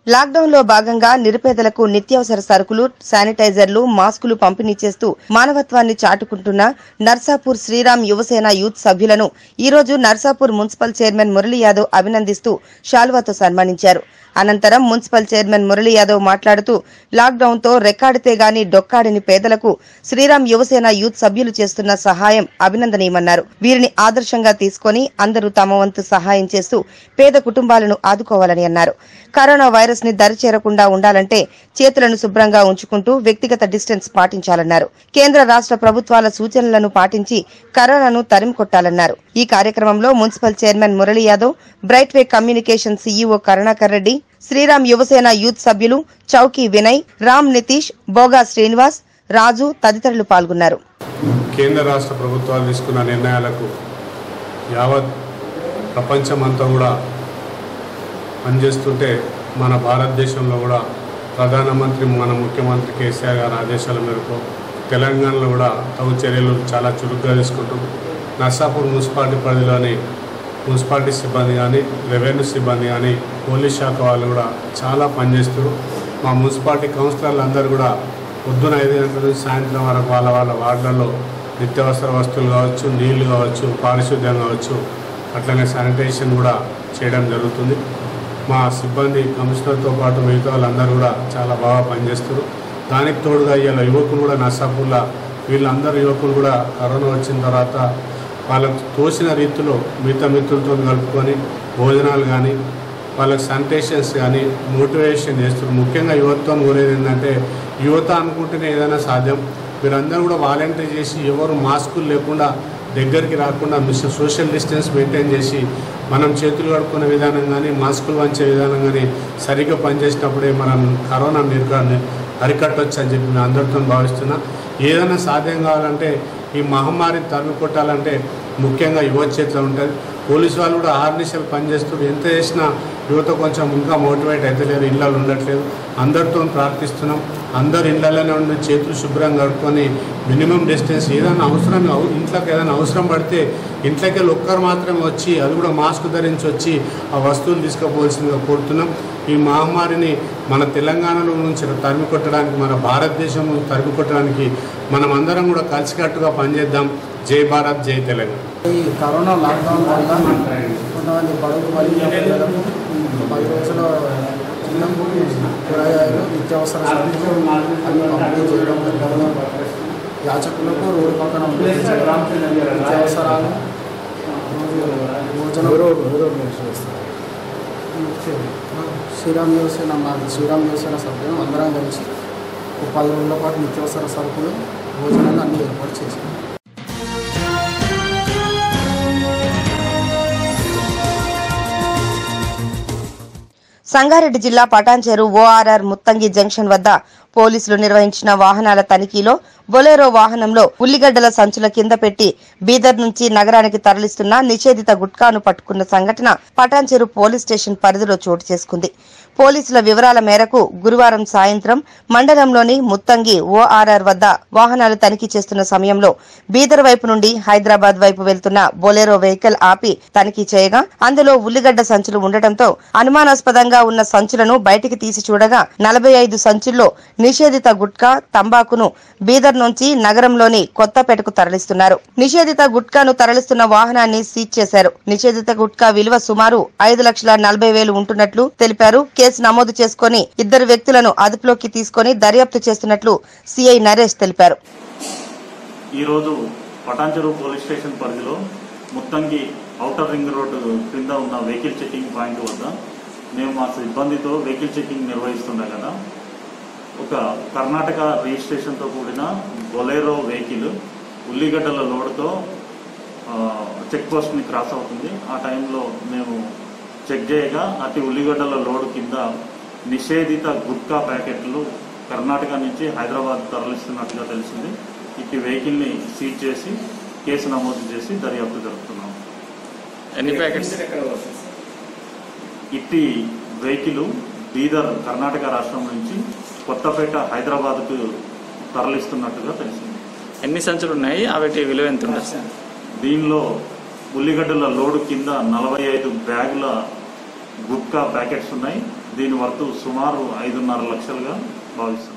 Lockdown లో భాగంగా నిరుపేదలకు నిత్యావసర సరుకులు, శానిటైజర్లు, మాస్కులు పంపిణీ చేస్తూ మానవత్వాన్ని చాటుకుంటున్న నర్సాపూర్ శ్రీరామ్ యువసేన యూత్ సభ్యులను ఈ రోజు నర్సాపూర్ మున్సిపల్ చైర్మన్ మురళీ యాదవ్ అభినందిస్తూ శాలువాతో సన్మానించారు. అనంతరం మున్సిపల్ చైర్మన్ మురళీ యాదవ్ మాట్లాడుతూ లాక్డౌన్ తో రెక్కాడితే గాని డొక్కాడిని పేదలకు శ్రీరామ్ యువసేన యూత్ సభ్యులు చేస్తున్న సహాయం అభినందనీయమన్నారు. వీరిని ఆదర్శంగా తీసుకుని అందరూ తమ వంతు సహాయం చేస్తూ పేద కుటుంబాలను ఆదుకోవాలని అన్నారు. కరోనా వైరస్ ని దరిచేరకుండా ఉండాలంటే చేతులను శుభ్రంగా ఉంచుకుంటూ వ్యక్తిగత డిస్టెన్స్ పాటించాలన్నారు. కేంద్ర రాష్ట్ర ప్రభుత్వాల సూచనలను పాటించి కరోనాను తరిమికొట్టాలన్నారు. ఈ కార్యక్రమంలో municipal chairman Murali Yadav, Bright Way Communication CEO Karunakar Reddy, Sriram Yuvasena youth సభ్యులు చౌకీ వినయ్, రామ్ నితీష్, బోగా శ్రీనివాస్, రాజు తదితరులు పాల్గొన్నారు. కేంద్ర రాష్ట్ర ప్రభుత్వాలు తీసుకున్న నిర్ణయాలకు యావత్ ప్రపంచమంతా కూడా పనిచేస్తుంటే మన భారతదేశంలో కూడా ప్రధానమంత్రి మన ముఖ్యమంత్రి కేసీఆర్ గారి ఆదేశాల మేరకు తెలంగాణలో కూడా తగు చర్యలు చాలా చురుగ్గా తీసుకుంటూ నర్సాపూర్ మున్సిపాలిటీ పరిధిలోని మున్సిపాలిటీ సిబ్బంది కానీ, రెవెన్యూ సిబ్బంది కానీ, పోలీస్ శాఖ వాళ్ళు కూడా చాలా పనిచేస్తారు. మా మున్సిపాలిటీ కౌన్సిలర్లు అందరూ కూడా పొద్దున 5 గంటల నుంచి సాయంత్రం వరకు వాళ్ళ వార్డులలో నిత్యావసర వస్తువులు కావచ్చు, నీళ్లు కావచ్చు, పారిశుద్ధ్యం కావచ్చు, అట్లనే శానిటైజేషన్ కూడా చేయడం జరుగుతుంది. మా సిబ్బంది కమిషనర్తో పాటు మిగతా వాళ్ళందరూ కూడా చాలా బాగా పనిచేస్తారు. దానికి తోడుగా ఇవాళ యువకులు కూడా నర్సాపూర్లో వీళ్ళందరూ యువకులు కూడా కరోనా వచ్చిన తర్వాత వాళ్ళకు తోసిన రీతిలో మిగతా మిత్రులతో కలుపుకొని భోజనాలు కానీ, వాళ్ళకి శానిటైజేషన్స్ కానీ మోటివేషన్ చేస్తారు. ముఖ్యంగా యువతతో కోరేది ఏంటంటే, యువత అనుకుంటేనే ఏదైనా సాధ్యం. మీరందరూ కూడా వాలంటీర్ చేసి ఎవరు మాస్కులు లేకుండా దగ్గరికి రాకుండా సోషల్ డిస్టెన్స్ మెయింటైన్ చేసి మనం చేతులు కడుక్కునే విధానం కానీ, మాస్కులు వంచే విధానం కానీ సరిగ్గా పనిచేసినప్పుడే మనం కరోనా అరికట్టవచ్చు అని చెప్పి మేము అందరితో భావిస్తున్నా. ఏదైనా సాధ్యం కావాలంటే ఈ మహమ్మారిని తరిమి కొట్టాలంటే ముఖ్యంగా యువత చేతిలో ఉంటుంది. పోలీసు వాళ్ళు కూడా ఆర్నిషలు పనిచేస్తారు. ఎంత చేసినా యువత కొంచెం ఇంకా మోటివేట్ అయితే లేరు, ఇళ్ళలో ఉండట్లేదు. అందరితో ప్రార్థిస్తున్నాం. అందరు ఇళ్లలోనే ఉండి చేతులు శుభ్రంగా కడుక్కొని మినిమం డిస్టెన్స్ ఏదైనా అవసరం ఇంట్లోకి ఏదైనా అవసరం పడితే ఇంట్లోకి వెళ్ళి ఒక్కరు మాత్రమే వచ్చి అది కూడా మాస్క్ ధరించి వచ్చి ఆ వస్తువులు తీసుకుపోవాల్సిందిగా కోరుతున్నాం. ఈ మహమ్మారిని మన తెలంగాణలో నుంచి తరిమి కొట్టడానికి, మన భారతదేశం తరిమి కొట్టడానికి మనం అందరం కూడా కలిసికట్టుగా పనిచేద్దాం. జై భారత్, జై తెలంగాణ. ఈ కరోనా లాక్డౌన్ వల్ల కొంతమంది బడుగు మరియు పిల్లలకు 10 రోజుల కూరగాయలు, నిత్యావసర సరుకులు అన్ని పంపిణీ చేయడం జరిగింది. యాచకులకు రోడ్డు పక్కన నిత్యావసరాలు, శ్రీరామ్ యువసేన సభ్యులు అందరం కలిసి 10 రోజుల పాటు నిత్యావసర సరుకులు, భోజనాలు అన్ని ఏర్పాటు చేశాం. సంగారెడ్డి జిల్లా పటాన్చెరు ఓఆర్ఆర్ ముత్తంగి జంక్షన్ వద్ద పోలీసులు నిర్వహించిన వాహనాల తనిఖీలో బొలెరో వాహనంలో ఉల్లిగడ్డల సంచుల కింద పెట్టి బీదర్ నుంచి నగరానికి తరలిస్తున్న నిషేధిత గుట్కాను పట్టుకున్న సంఘటన పటాన్చెరు పోలీస్ స్టేషన్ పరిధిలో చోటు చేసుకుంది. పోలీసుల వివరాల మేరకు గురువారం సాయంత్రం మండలంలోని ముత్తంగి ఓఆర్ఆర్ వద్ద వాహనాలు తనిఖీ చేస్తున్న సమయంలో బీదర్ వైపు నుండి హైదరాబాద్ వైపు వెళ్తున్న బొలెరో వెహికల్ ఆపి తనిఖీ చేయగా అందులో ఉల్లిగడ్డ సంచులు ఉండటంతో అనుమానాస్పదంగా ఉన్న సంచులను బయటికి తీసి చూడగా 45 సంచుల్లో నిషేధిత గుట్కా, తంబాకును బీదర్ నుంచి నగరంలోని కొత్తపేటకు తరలిస్తున్నారు. నిషేధిత గుట్కాను తరలిస్తున్న వాహనాన్ని సీజ్ చేశారు. నిషేధిత గుట్కా విలువ సుమారు 5,40,000 ఉంటున్నట్లు తెలిపారు. కేసు నమోదు చేసుకుని 2 వ్యక్తులను అదుపులోకి తీసుకుని దర్యాప్తు చేస్తున్నట్లు సిఐ నరేష్ తెలిపారు. ఈ రోజు పటాన్చెరు పోలీస్ స్టేషన్ పరిధిలో ముత్తంగి ఔటర్ రింగ్ రోడ్డు క్రింద ఉన్న వెహికల్ చెకింగ్ పాయింట్ వద్ద మేము మా సిబ్బందితో వెహికల్ చెకింగ్ నిర్వహిస్తున్నాం కదా. ఒక కర్ణాటక రిజిస్ట్రేషన్తో కూడిన బొలెరో వెహికల్ ఉల్లిగడ్డల లోడ్తో చెక్ పోస్ట్ని క్రాస్ అవుతుంది. ఆ టైంలో మేము చెక్ చేయగా అతి ఉల్లిగడ్డల లోడ్ కింద నిషేధిత గుట్కా ప్యాకెట్లు కర్ణాటక నుంచి హైదరాబాద్ తరలిస్తున్నట్టుగా తెలిసింది. ఇట్టి వెహికల్ని సీజ్ చేసి కేసు నమోదు చేసి దర్యాప్తు జరుపుతున్నాం. ఎన్ని ప్యాకెట్స్? ఇట్టి వెహికల్ బీదర్ కర్ణాటక రాష్ట్రం నుంచి కొత్తపేట హైదరాబాద్కు తరలిస్తున్నట్టుగా తెలిసింది. ఎన్ని సంచులు ఉన్నాయి? వాటి విలువ ఎంత ఉండదు? దీనిలో ఉల్లిగడ్డల లోడు కింద 45 బ్యాగుల గుట్కా ప్యాకెట్స్ ఉన్నాయి. దీని వర్తు సుమారు 5.5 లక్షలుగా భావిస్తున్నాం.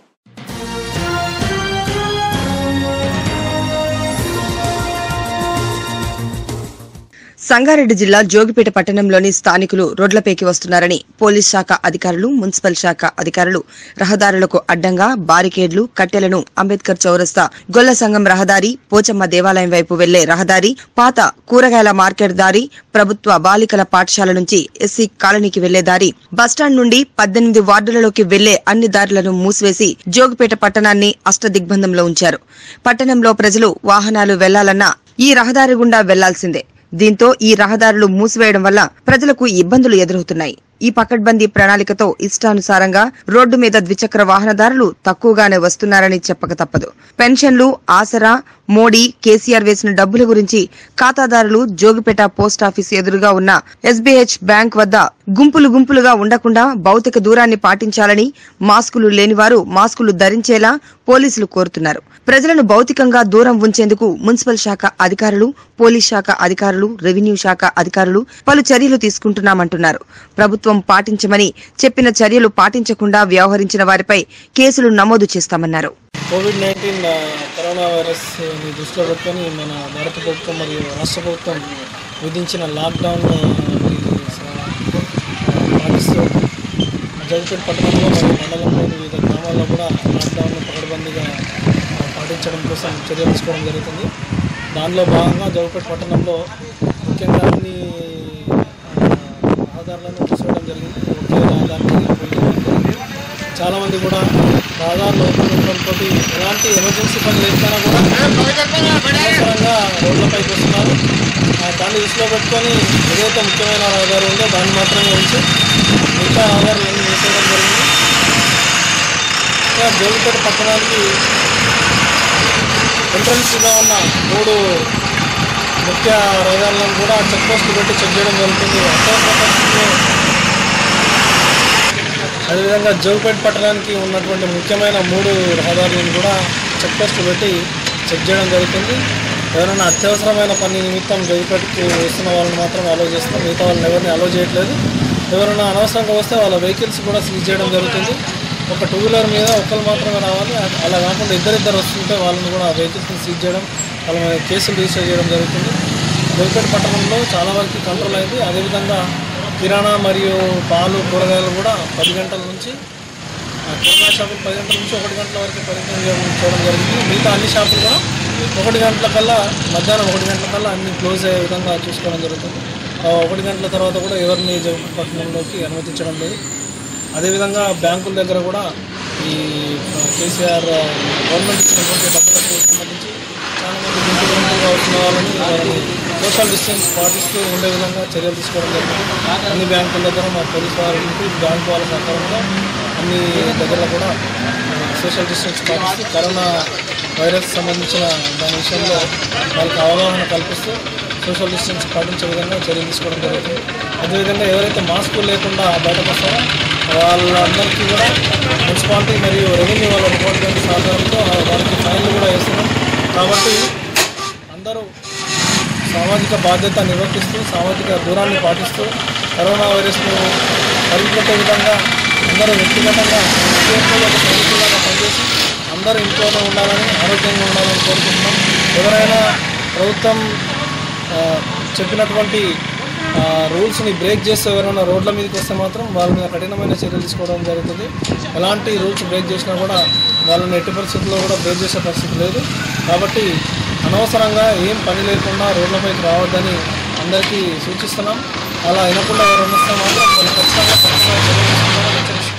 సంగారెడ్డి జిల్లా జోగిపేట పట్టణంలోని స్థానికులు రోడ్లపైకి వస్తున్నారని పోలీస్ శాఖ అధికారులు, మున్సిపల్ శాఖ అధికారులు రహదారులకు అడ్డంగా బారికేడ్లు, కట్టెలను అంబేద్కర్ చౌరస్తా, గొల్ల సంఘం రహదారి, పోచమ్మ దేవాలయం వైపు వెళ్లే రహదారి, పాత కూరగాయల మార్కెట్ దారి, ప్రభుత్వ బాలికల పాఠశాల నుంచి ఎస్సీ కాలనీకి వెళ్లే దారి, బస్టాండ్ నుండి 18 వార్డులలోకి వెళ్లే అన్ని దారులను మూసివేసి జోగిపేట పట్టణాన్ని అష్టదిగ్బంధంలో ఉంచారు. పట్టణంలో ప్రజలు వాహనాలు వెళ్లాలన్నా ఈ రహదారి గుండా వెళ్లాల్సిందే. దీంతో ఈ రహదారులు మూసివేయడం వల్ల ప్రజలకు ఇబ్బందులు ఎదురవుతున్నాయి. ఈ పకడ్బందీ ప్రణాళికతో ఇష్టానుసారంగా రోడ్డు మీద ద్విచక్ర వాహనదారులు తక్కువగానే వస్తున్నారని చెప్పక తప్పదు. పెన్షన్లు, ఆసరా, మోడీ, కేసీఆర్ వేసిన డబ్బుల గురించి ఖాతాదారులు జోగిపేట పోస్టాఫీస్ ఎదురుగా ఉన్న ఎస్బీహెచ్ బ్యాంక్ వద్ద గుంపులుగా ఉండకుండా భౌతిక దూరాన్ని పాటించాలని, మాస్కులు లేనివారు మాస్కులు ధరించేలా పోలీసులు కోరుతున్నారు. ప్రజలను భౌతికంగా దూరం ఉంచేందుకు మున్సిపల్ శాఖ అధికారులు, పోలీస్ శాఖ అధికారులు, రెవెన్యూ శాఖ అధికారులు పలు చర్యలు తీసుకుంటున్నామంటున్నారు. ప్రభుత్వం పాటించమని చెప్పిన చర్యలు పాటించకుండా వ్యవహరించిన వారిపై కేసులు నమోదు చేస్తామన్నారు. కోవిడ్-19 కరోనా వైరస్ దృష్టిలో పెట్టుకొని మన భారత ప్రభుత్వం మరియు రాష్ట్ర ప్రభుత్వం విధించిన లాక్డౌన్ పాటిస్తూ జోగిపేట పట్టణంలో మరియు మండలంలోని వివిధ గ్రామాల్లో కూడా లాక్డౌన్ పకడ్బందీగా పాటించడం కోసం చర్యలు తీసుకోవడం జరుగుతుంది. దానిలో భాగంగా జోగిపేట పట్టణంలో ముఖ్యంగా అన్ని రహదారులను తీసుకోవడం జరిగింది. ఒకే రహదారిని చాలామంది కూడా రహదారులు ఉండడంతో ఎలాంటి ఎమర్జెన్సీ పని లేకపోయినా కూడా అవసరంగా రోడ్లపైకి వస్తున్నారు. దాన్ని దృష్టిలో పెట్టుకొని ఏదైతే ముఖ్యమైన రహదారి ఉందో దాన్ని మాత్రమే ఉంచి మిగతా రహదారులన్నీ తీసుకోవడం జరిగింది. ఇంకా జోగిపేట పట్టణానికి ఎంట్రన్స్గా ఉన్న 3 ముఖ్య రహదారులను కూడా చెక్ పోస్టులు పెట్టి చెక్ చేయడం జరుగుతుంది. అదేవిధంగా జోగిపేట పట్టణానికి ఉన్నటువంటి ముఖ్యమైన 3 రహదారులను కూడా చెక్ పోస్టులు పెట్టి చెక్ చేయడం జరుగుతుంది. ఎవరైనా అత్యవసరమైన పని నిమిత్తం జోగిపేటకి వస్తున్న వాళ్ళని మాత్రం అలో చేస్తాం, మిగతా వాళ్ళని ఎవరిని అలో చేయట్లేదు. ఎవరైనా అనవసరంగా వస్తే వాళ్ళ వెహికల్స్ కూడా సీజ్ చేయడం జరుగుతుంది. ఒక 2 వీలర్ మీద ఒకరు మాత్రమే రావాలి. అలా కాకుండా ఇద్దరు వస్తుంటే వాళ్ళని కూడా వెహికల్స్ని సీజ్ చేయడం, వాళ్ళ మీద కేసులు రిజిస్టర్ చేయడం జరుగుతుంది. జోగిపేట పట్టణంలో చాలా వరకు కంట్రోల్ అయింది. అదేవిధంగా కిరాణా మరియు పాలు, కూరగాయలు కూడా 10 గంటల నుంచి కిరాణా షాపులు 10 గంటల నుంచి 1 గంటల వరకు పరిమితం చేయడం జరిగింది. మిగతా అన్ని షాపులు కూడా 1 గంటల కల్లా, మధ్యాహ్నం 1 గంటల కల్లా అన్ని క్లోజ్ అయ్యే విధంగా చూసుకోవడం జరుగుతుంది. 1 గంటల తర్వాత కూడా ఎవరిని జోగిపేట పట్టణంలోకి అనుమతించడం లేదు. అదేవిధంగా బ్యాంకుల దగ్గర కూడా ఈ కేసీఆర్ గవర్నమెంట్ ఇచ్చినటువంటి డబ్బులకు సంబంధించి చాలామంది గుంపులుగా వస్తున్న వాళ్ళని సోషల్ డిస్టెన్స్ పాటిస్తూ ఉండే విధంగా చర్యలు తీసుకోవడం జరుగుతుంది. అన్ని బ్యాంకుల దగ్గర మా పోలీసు వారికి, బ్యాంకు వాళ్ళ సహకారంలో అన్ని దగ్గర కూడా సోషల్ డిస్టెన్స్ పాటిస్తూ కరోనా వైరస్ సంబంధించిన దాని విషయంలో వాళ్ళకి అవగాహన కల్పిస్తూ సోషల్ డిస్టెన్స్ పాటించే విధంగా చర్యలు తీసుకోవడం జరుగుతుంది. అదేవిధంగా ఎవరైతే మాస్కులు లేకుండా బయటకు వస్తారో వాళ్ళందరికీ కూడా మున్సిపాలిటీ మరియు రెవెన్యూ వాళ్ళ డిపార్ట్మెంట్ సహకారంతో వారికి ఫైన్లు కూడా వేస్తున్నాం. కాబట్టి అందరూ సామాజిక బాధ్యత నిర్వర్తిస్తూ, సామాజిక దూరాన్ని పాటిస్తూ కరోనా వైరస్ను అరికట్టే విధంగా అందరూ వ్యక్తిగతంగా ప్రభుత్వంగా పనిచేసి అందరూ ఇంట్లోనే ఉండాలని, ఆరోగ్యంగా ఉండాలని కోరుకుంటున్నాం. ఎవరైనా ప్రభుత్వం చెప్పినటువంటి రూల్స్ని బ్రేక్ చేస్తూ ఎవరైనా రోడ్ల మీదకి వస్తే మాత్రం వాళ్ళ మీద కఠినమైన చర్యలు తీసుకోవడం జరుగుతుంది. ఎలాంటి రూల్స్ బ్రేక్ చేసినా కూడా వాళ్ళని ఎట్టి పరిస్థితుల్లో కూడా బ్రేక్ చేసే పరిస్థితి లేదు. కాబట్టి అనవసరంగా ఏం పని లేకుండా రోడ్లపైకి రావద్దని అందరికీ సూచిస్తున్నాం. అలా వినకుండా ఎవరైనా వస్తే మాత్రం వాళ్ళు ఖచ్చితంగా చర్యలు తీసుకుంటారని హెచ్చరిస్తున్నాం.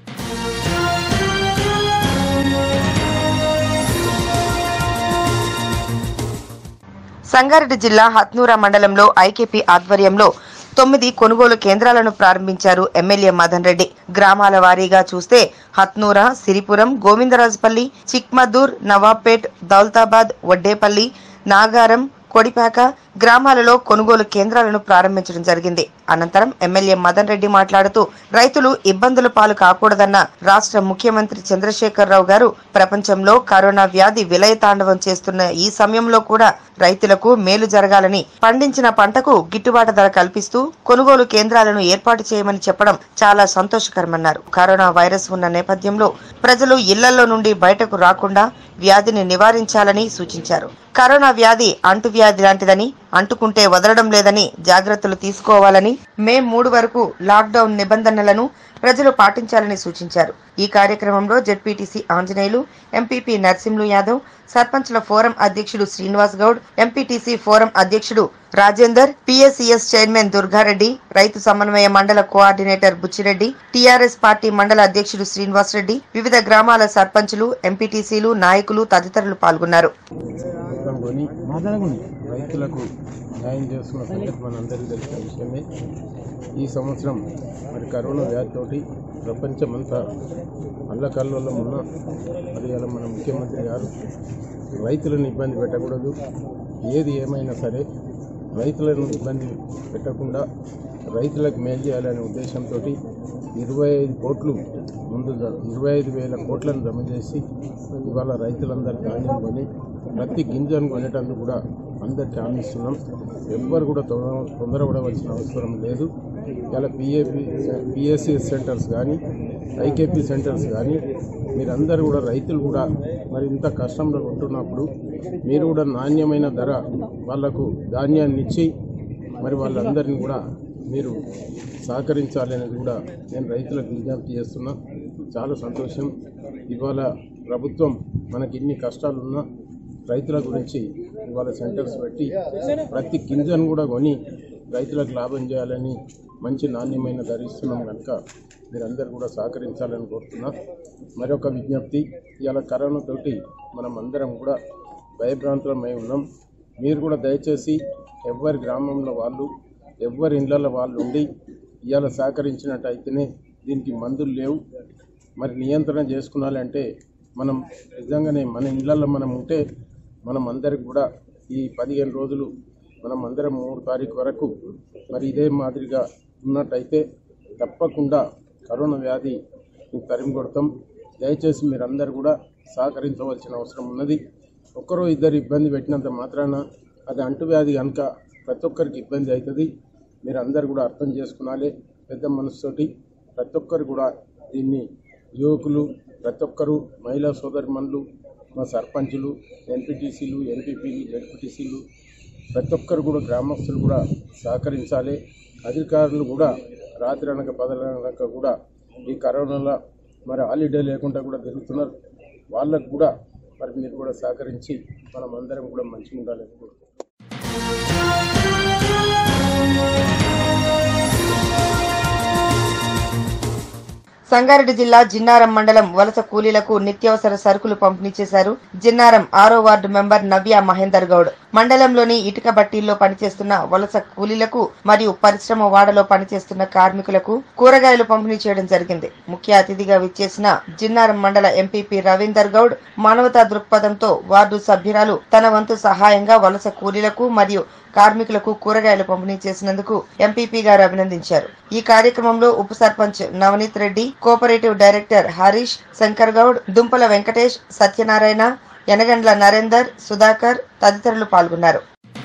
సంగారెడ్డి జిల్లా హత్నూరా మండలంలో ఐకేపీ ఆధ్వర్యంలో 9 కొనుగోలు కేంద్రాలను ప్రారంభించారు ఎమ్మెల్యే మదన్ రెడ్డి. గ్రామాల వారీగా చూస్తే హత్నూరా, సిరిపురం, గోవిందరాజుపల్లి, చిక్మద్దూర్, నవాబ్పేట్, దౌలతాబాద్, వడ్డేపల్లి, నాగారం, కొడిపాక, గ్రామాలలో కొనుగోలు కేంద్రాలను ప్రారంభించడం జరిగింది. అనంతరం ఎమ్మెల్యే మదన్ రెడ్డి మాట్లాడుతూ రైతులు ఇబ్బందుల పాలు కాకూడదన్న రాష్ట్ర ముఖ్యమంత్రి చంద్రశేఖరరావు గారు ప్రపంచంలో కరోనా వ్యాధి విలయతాండవం చేస్తున్న ఈ సమయంలో కూడా రైతులకు మేలు జరగాలని పండించిన పంటకు గిట్టుబాటు ధర కల్పిస్తూ కొనుగోలు కేంద్రాలను ఏర్పాటు చేయమని చెప్పడం చాలా సంతోషకరమన్నారు. కరోనా వైరస్ ఉన్న నేపథ్యంలో ప్రజలు ఇళ్లలో నుండి బయటకు రాకుండా వ్యాధిని నివారించాలని సూచించారు. కరోనా వ్యాధి అంటువ్యాధి లాంటిదని, అంటుకుంటే వదలడం లేదని జాగ్రత్తలు తీసుకోవాలని, మే 3 వరకు లాక్డౌన్ నిబంధనలను ప్రజలు పాటించాలని సూచించారు. ఈ కార్యక్రమంలో జెడ్పీటీసీ ఆంజనేయులు, ఎంపీపీ నర్సింలు యాదవ్, సర్పంచ్ల ఫోరం అధ్యక్షుడు శ్రీనివాస్ గౌడ్, ఎంపీటీసీ ఫోరం అధ్యక్షుడు రాజేందర్, పీఎస్సీఎస్ చైర్మన్ దుర్గారెడ్డి, రైతు సమన్వయ మండల కోఆర్డినేటర్ బుచ్చిరెడ్డి, టీఆర్ఎస్ పార్టీ మండల అధ్యక్షుడు శ్రీనివాస్ రెడ్డి, వివిధ గ్రామాల సర్పంచులు, ఎంపీటీసీలు, నాయకులు తదితరులు పాల్గొన్నారు. రైతులకు న్యాయం చేస్తున్న సంగతి మనందరికీ తెలిసిన విషయమే. ఈ సంవత్సరం మరి కరోనా వ్యాధితోటి ప్రపంచమంతా అల్లకల్లోలం ఉన్న మరి అలా మన ముఖ్యమంత్రి గారు రైతులను ఇబ్బంది పెట్టకూడదు, ఏది ఏమైనా సరే రైతులను ఇబ్బంది పెట్టకుండా రైతులకు మేలు చేయాలనే ఉద్దేశంతో 25 కోట్లు ముందు 25,000 కోట్లను జమ చేసి ఇవాళ రైతులందరూ ధాన్యం కొని ప్రతి గింజను కొనేటందుకు కూడా అందరికీ హామీ ఇస్తున్నాం. ఎవ్వరు కూడా తొందరపడవలసిన అవసరం లేదు. ఇలా పిఎస్సిఎస్ సెంటర్స్ కానీ, ఐకేపీ సెంటర్స్ కానీ మీరందరూ కూడా రైతులు కూడా మరి ఇంత కష్టంలో ఉంటున్నప్పుడు మీరు కూడా నాణ్యమైన ధర వాళ్లకు ధాన్యాన్ని ఇచ్చి మరి వాళ్ళందరినీ కూడా మీరు సహకరించాలనేది కూడా నేను రైతులకు విజ్ఞప్తి చేస్తున్నా. చాలా సంతోషం. ఇవాళ ప్రభుత్వం మనకి ఇన్ని కష్టాలున్నా రైతుల గురించి ఇవాళ సెంటర్స్ పెట్టి ప్రతి గింజను కూడా కొని రైతులకు లాభం చేయాలని మంచి నాణ్యమైన ధర ఇస్తున్నాం కనుక మీరందరూ కూడా సహకరించాలని కోరుతున్నా. మరొక విజ్ఞప్తి, ఇవాళ కరోనాతోటి మనం అందరం కూడా భయభ్రాంతులమై ఉన్నాం. మీరు కూడా దయచేసి ఎవరి గ్రామంలో వాళ్ళు, ఎవరి ఇళ్లలో వాళ్ళు ఉండి ఇవాళ సహకరించినట్టయితేనే దీనికి మందులు లేవు. మరి నియంత్రణ చేసుకున్నాలంటే మనం నిజంగానే మన ఇళ్లలో మనం ఉంటే మనం అందరికి కూడా ఈ 15 రోజులు మనం అందరం 3 తారీఖు వరకు మరి ఇదే మాదిరిగా ఉన్నట్టయితే తప్పకుండా కరోనా వ్యాధి తరిమి కొడతాం. దయచేసి మీరందరూ కూడా సహకరించవలసిన అవసరం ఉన్నది. ఒక్కరో ఇద్దరు ఇబ్బంది పెట్టినంత మాత్రాన అది అంటువ్యాధి కనుక ప్రతి ఒక్కరికి ఇబ్బంది అవుతుంది. మీరందరూ కూడా అర్థం చేసుకునాలి పెద్ద మనసుతోటి. ప్రతి ఒక్కరు కూడా దీన్ని యువకులు, ప్రతి ఒక్కరు మహిళా సోదరిమణులు, మా సర్పంచులు, ఎంపీటీసీలు, ఎంపీపీలు, జెడ్పీటీసీలు ప్రతి ఒక్కరు కూడా గ్రామస్తులు కూడా సహకరించాలి. అధికారులు కూడా రాత్రి అనక పగలనక కూడా ఈ కరోనాలో మరి హాలిడే లేకుండా కూడా తిరుగుతున్నారు. వాళ్ళకు కూడా మరి మీరు కూడా సహకరించి మనం అందరం కూడా మంచిగా ఉండాలని కోరుకుంటున్నాం. సంగారెడ్డి జిల్లా జిన్నారం మండలం వలస కూలీలకు నిత్యావసర సరుకులు పంపిణీ చేశారు. జిన్నారం 6వ వార్డు మెంబర్ నవ్య మహేందర్ గౌడ్ మండలంలోని ఇటుక బట్టీల్లో పనిచేస్తున్న వలస కూలీలకు మరియు పరిశ్రమ వాడలో పనిచేస్తున్న కార్మికులకు కూరగాయలు పంపిణీ చేయడం జరిగింది. ముఖ్య అతిథిగా విచ్చేసిన జిన్నారం మండల ఎంపీపీ రవీందర్ గౌడ్ మానవతా దృక్పథంతో వార్డు సభ్యురాలు తన వంతు సహాయంగా వలస కూలీలకు మరియు కార్మికులకు కూరగాయలు పంపిణీ చేసినందుకు ఎంపీపీ గారు అభినందించారు. ఈ కార్యక్రమంలో ఉప సర్పంచ్ నవనీత్ రెడ్డి, కోఆపరేటివ్ డైరెక్టర్ హరీష్, శంకర్ గౌడ్, దుంపల వెంకటేష్, సత్యనారాయణ, యనగండ్ల నరేందర్, సుధాకర్ తదితరులు పాల్గొన్నారు.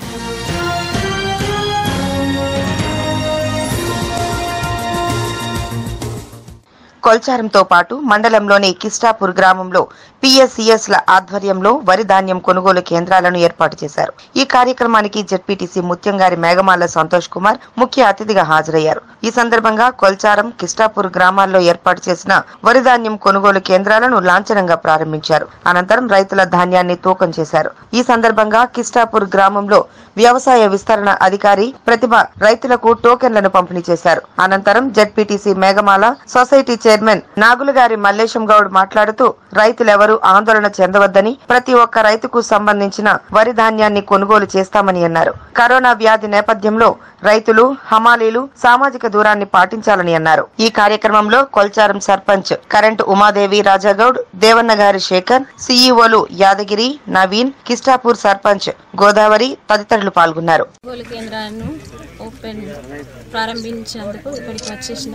కొల్చారంతో పాటు మండలంలోని కిస్టాపూర్ గ్రామంలో పీఎస్సీఎస్ల ఆధ్వర్యంలో వరి ధాన్యం కొనుగోలు కేంద్రాలను ఏర్పాటు చేశారు. ఈ కార్యక్రమానికి జెడ్పీటీసీ ముత్యంగారి మేఘమాల సంతోష్ కుమార్ ముఖ్య అతిథిగా హాజరయ్యారు. ఈ సందర్భంగా కొల్చారం, కిస్టాపూర్ గ్రామాల్లో ఏర్పాటు చేసిన వరి ధాన్యం కొనుగోలు కేంద్రాలను లాంఛనంగా ప్రారంభించారు. అనంతరం రైతుల ధాన్యాన్ని తూకం చేశారు. ఈ సందర్భంగా కిస్టాపూర్ గ్రామంలో వ్యవసాయ విస్తరణ అధికారి ప్రతిభ రైతులకు టోకెన్లను పంపిణీ చేశారు. అనంతరం ZPTC Meghamala, society chairman Nagulagari Mallesham Goud మాట్లాడుతూ రైతులెవరూ ఎవరూ ఆందోళన చెందవద్దని, ప్రతి ఒక్క రైతుకు సంబంధించిన వరి ధాన్యాన్ని కొనుగోలు చేస్తామని అన్నారు. కరోనా వ్యాధి నేపథ్యంలో రైతులు, హమాలీలు సామాజిక దూరాన్ని పాటించాలని అన్నారు. ఈ కార్యక్రమంలో కొల్చారం సర్పంచ్ కరెంట్ ఉమాదేవి, రాజాగౌడ్, దేవన్నగారి శేఖర్, సీఈఓలు యాదగిరి, నవీన్, కిస్టాపూర్ సర్పంచ్ గోదావరి తదితరులు పాల్గొన్నారు. కేంద్రాలను ఓపెన్ ప్రారంభించేందుకు ఇక్కడికి వచ్చేసిన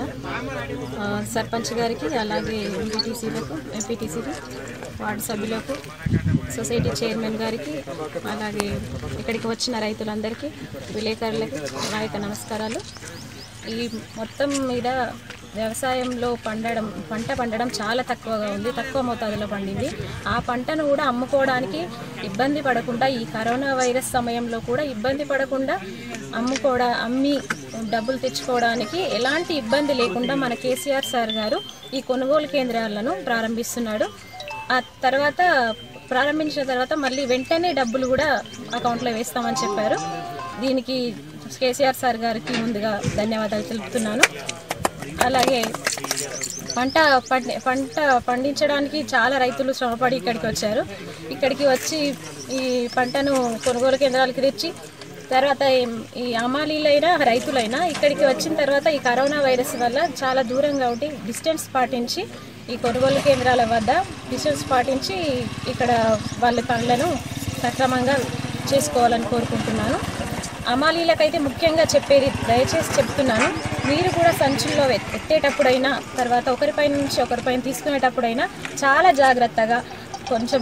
సర్పంచ్ గారికి, అలాగే ఎంపీటీసీలు, వార్డు సభ్యులకు, సొసైటీ చైర్మన్ గారికి, అలాగే ఇక్కడికి వచ్చిన రైతులందరికీ, విలేకరులకు నా యొక్క నమస్కారాలు. ఈ మొత్తం మీద వ్యవసాయంలో పంట పండడం చాలా తక్కువగా ఉంది, తక్కువ మోతాదులో పండింది. ఆ పంటను కూడా అమ్ముకోవడానికి ఇబ్బంది పడకుండా, ఈ కరోనా వైరస్ సమయంలో కూడా ఇబ్బంది పడకుండా అమ్మి డబ్బులు తెచ్చుకోవడానికి ఎలాంటి ఇబ్బంది లేకుండా మన కేసీఆర్ సార్ గారు ఈ కొనుగోలు కేంద్రాలను ప్రారంభిస్తున్నాడు. ఆ తర్వాత ప్రారంభించిన తర్వాత మళ్ళీ వెంటనే డబ్బులు కూడా అకౌంట్లో వేస్తామని చెప్పారు. దీనికి కేసీఆర్ సార్ గారికి ముందుగా ధన్యవాదాలు తెలుపుతున్నాను. అలాగే పంట పండించడానికి చాలా రైతులు శ్రమపడి ఇక్కడికి వచ్చారు. ఇక్కడికి వచ్చి ఈ పంటను కొనుగోలు కేంద్రాలకు తెచ్చి తర్వాత ఈ హమాలీలైనా రైతులైనా ఇక్కడికి వచ్చిన తర్వాత ఈ కరోనా వైరస్ వల్ల చాలా దూరంగా ఉండి డిస్టెన్స్ పాటించి ఈ కొనుగోలు కేంద్రాల వద్ద డిస్టెన్స్ పాటించి ఇక్కడ వాళ్ళ పనులను సక్రమంగా చేసుకోవాలని కోరుకుంటున్నాను. హమాలీలకైతే ముఖ్యంగా చెప్పేది, దయచేసి చెప్తున్నాను, మీరు కూడా సంచుల్లో ఎత్తేటప్పుడైనా, తర్వాత ఒకరిపై నుంచి ఒకరిపైన తీసుకునేటప్పుడైనా చాలా జాగ్రత్తగా కొంచెం